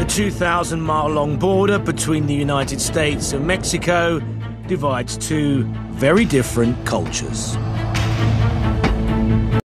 2,000-mile-long border between the United States and Mexico divides two very different cultures.